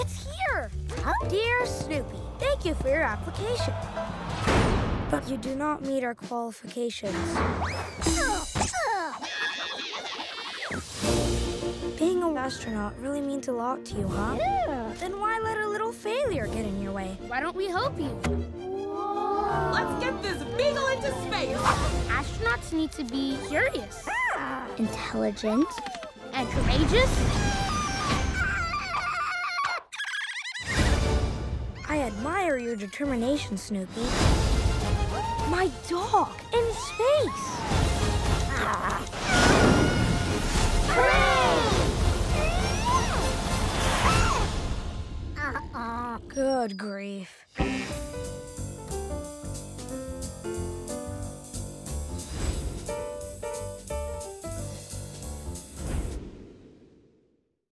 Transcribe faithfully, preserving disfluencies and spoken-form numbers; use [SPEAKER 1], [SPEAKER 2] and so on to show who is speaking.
[SPEAKER 1] It's here! Dear Snoopy, thank you for your application. But you do not meet our qualifications. Being an astronaut really means a lot to you, huh?
[SPEAKER 2] Yeah.
[SPEAKER 1] Then why let a little failure get in your way?
[SPEAKER 3] Why don't we help you?
[SPEAKER 4] Let's get this beagle into space!
[SPEAKER 3] Astronauts need to be curious,
[SPEAKER 2] Intelligent.
[SPEAKER 3] and courageous.
[SPEAKER 1] I admire your determination, Snoopy. My dog in space! Good grief.